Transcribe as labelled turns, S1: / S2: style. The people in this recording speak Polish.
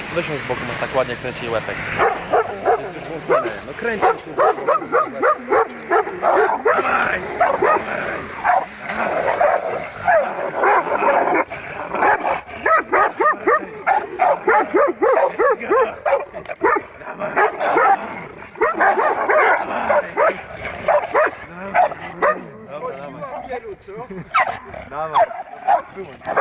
S1: Weź ją z boku, masz tak ładnie kręci jej łepek. Jest już włączone. No kręci się. Dawaj! Dawaj. Dawaj.